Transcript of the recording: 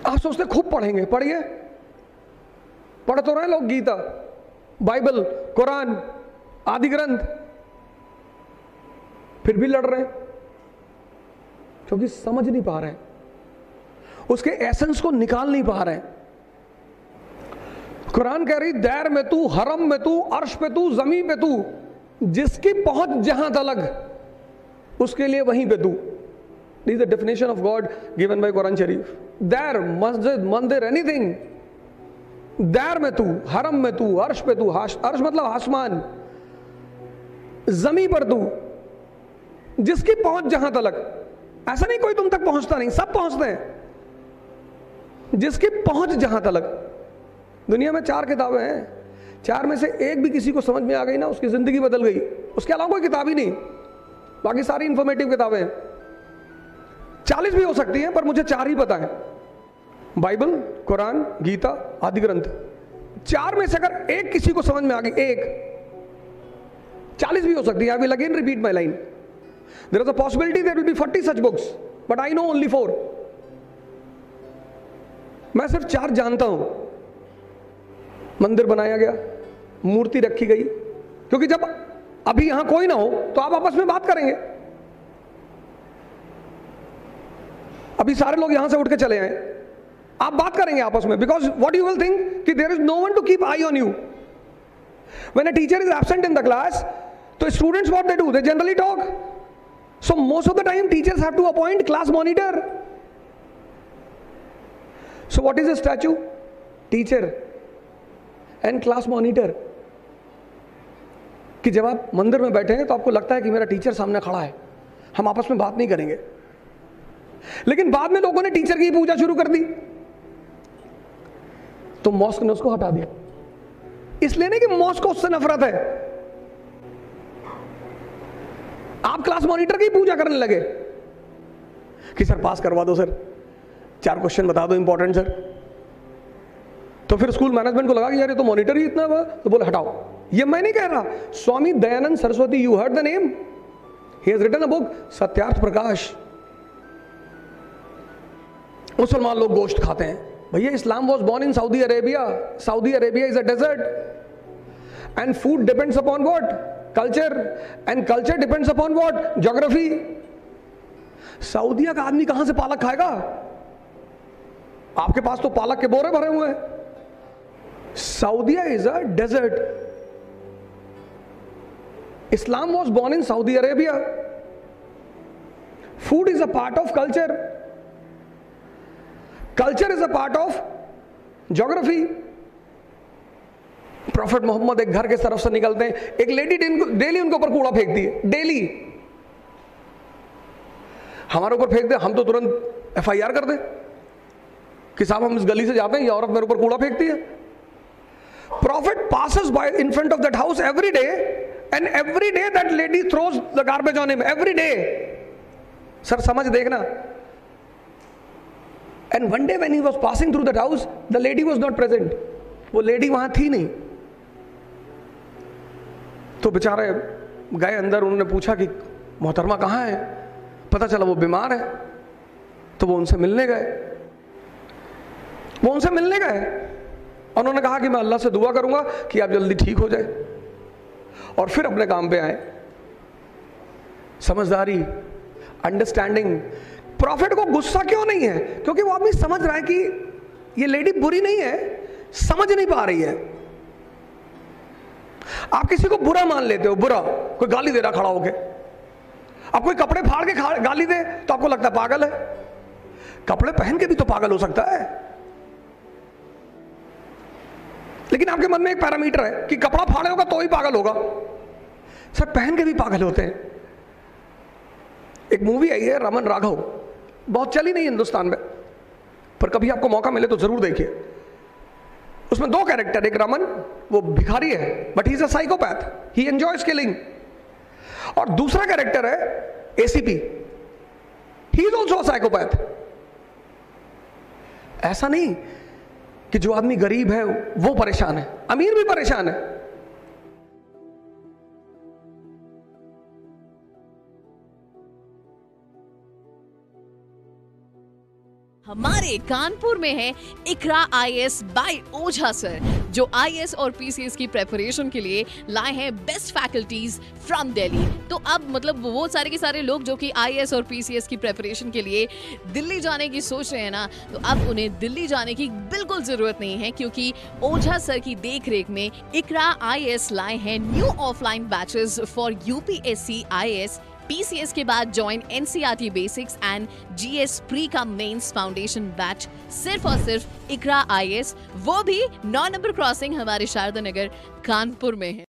आप सोचते खूब पढ़ेंगे, पढ़िए, पढ़ तो रहे लोग गीता, बाइबल, कुरान, आदि ग्रंथ, फिर भी लड़ रहे हैं क्योंकि समझ नहीं पा रहे हैं, उसके एसेंस को निकाल नहीं पा रहे हैं। कुरान कह रही दैर में तू, हरम में तू, अर्श पे तू, जमीन पे तू, जिसकी पहुंच जहां तलक उसके लिए वहीं पे तू। This is the definition of God given by Quran Sharif. दैर, मस्जिद, मंदिर, एनीथिंग, दैर में तू, हरम में तू, अर्श पे तू, अर्श मतलब आसमान, जमीन पर तू, जिसकी पहुंच जहां तलक। ऐसा नहीं कोई तुम तक पहुंचता नहीं, सब पहुंचते हैं। जिसकी पहुंच जहां तलक। दुनिया में 4 किताबें हैं, 4 में से एक भी किसी को समझ में आ गई ना, उसकी जिंदगी बदल गई। उसके अलावा कोई किताब ही नहीं, बाकी सारी इंफॉर्मेटिव किताबें हैं। 40 भी हो सकती हैं, पर मुझे 4 ही पता है, बाइबल, कुरान, गीता, आदि ग्रंथ। 4 में से अगर एक किसी को समझ में आ गई, एक, 40 भी हो सकती है। I will again repeat my line, there is a possibility there will be 40 such books, but I know only 4। मैं सिर्फ 4 जानता हूं। मंदिर बनाया गया, मूर्ति रखी गई, क्योंकि जब अभी यहां कोई ना हो तो आप आपस में बात करेंगे। अभी सारे लोग यहां से उठ के चले आए, आप बात करेंगे आपस में, because what you will think कि there is no one to keep eye on you. When a teacher is absent in the class, तो students what they do, they generally talk. So most of the time teachers have to appoint class monitor. So what is a statue? Teacher and class monitor. कि जब आप मंदिर में बैठे हैं तो आपको लगता है कि मेरा टीचर सामने खड़ा है, हम आपस में बात नहीं करेंगे। लेकिन बाद में लोगों ने टीचर की पूजा शुरू कर दी, तो मॉस्क ने उसको हटा दिया। इसलिए नहीं कि मॉस्क को उससे नफरत है, आप क्लास मॉनिटर की पूजा करने लगे कि सर पास करवा दो, सर 4 क्वेश्चन बता दो इंपॉर्टेंट सर। तो फिर स्कूल मैनेजमेंट को लगा कि यार ये तो मॉनिटर ही इतना हुआ, तो बोले हटाओ। ये मैं नहीं कह रहा, Swami Dayanand Saraswati, you heard the name, he has written a book Satyarth Prakash. मुसलमान लोग गोश्त खाते हैं, भैया Islam was born in Saudi Arabia. Saudi Arabia is a desert and food depends upon what? Culture, and culture depends upon what? Geography. सऊदिया का आदमी कहां से पालक खाएगा? आपके पास तो पालक के बोरे भरे हुए हैं। Saudi is a desert. Islam was born in Saudi Arabia. Food is a part of culture. Culture is a part of geography. Prophet Muhammad एक घर के तरफ से निकलते हैं, एक लेडी डेली उनके ऊपर कूड़ा फेंकती है, डेली। हमारे ऊपर फेंक दे, हम तो तुरंत FIR कर दें कि साहब हम इस गली से जाते हैं, ये औरत मेरे ऊपर कूड़ा फेंकती है। Prophet passes by in front of that house every day, and every day that lady throws the garbage on him. Every day. Sir, समझ देखना. And one day when he was passing through that house, the lady was not present. वो lady वहां थी नहीं। तो बेचारे गए अंदर, उन्होंने पूछा कि मोहतरमा कहाँ है? पता चला वो बीमार है। तो वो उनसे मिलने गए। उन्होंने कहा कि मैं अल्लाह से दुआ करूंगा कि आप जल्दी ठीक हो जाए, और फिर अपने काम पे आए। समझदारी, अंडरस्टैंडिंग। प्रॉफिट को गुस्सा क्यों नहीं है? क्योंकि वो आदमी समझ रहा है कि ये लेडी बुरी नहीं है, समझ नहीं पा रही है। आप किसी को बुरा मान लेते हो, बुरा, कोई गाली दे रहा खड़ा होके, अब कोई कपड़े फाड़ के गाली दे तो आपको लगता है पागल है। कपड़े पहन के भी तो पागल हो सकता है, लेकिन आपके मन में एक पैरामीटर है कि कपड़ा फाड़े होगा तो ही पागल होगा। सर पहन के भी पागल होते हैं। एक मूवी आई है रमन राघव, बहुत चली नहीं हिंदुस्तान में, पर कभी आपको मौका मिले तो जरूर देखिए। उसमें 2 कैरेक्टर, एक रमन, वो भिखारी है but he is a psychopath, he enjoys killing, और दूसरा कैरेक्टर है ACP, he is also a psychopath. ऐसा नहीं कि जो आदमी गरीब है वो परेशान है, अमीर भी परेशान है। हमारे कानपुर में है Iqra IAS by Ojha sir, जो IAS और PCS की प्रेपरेशन के लिए लाए हैं बेस्ट फैकल्टीज फ्रॉम दिल्ली। तो अब मतलब वो सारे के सारे लोग जो कि IAS और PCS की प्रेपरेशन के लिए दिल्ली जाने की सोच रहे हैं ना, तो अब उन्हें दिल्ली जाने की बिल्कुल जरूरत नहीं है, क्योंकि ओझा सर की देखरेख में इकरा IAS लाए हैं new offline batches for UPSC IAS PCS के बाद join NCERT basics and GS pre का मेंस फाउंडेशन बैच सिर्फ और सिर्फ इकरा IAS, वो भी 9 नंबर क्रॉसिंग हमारे शारदा नगर कानपुर में है।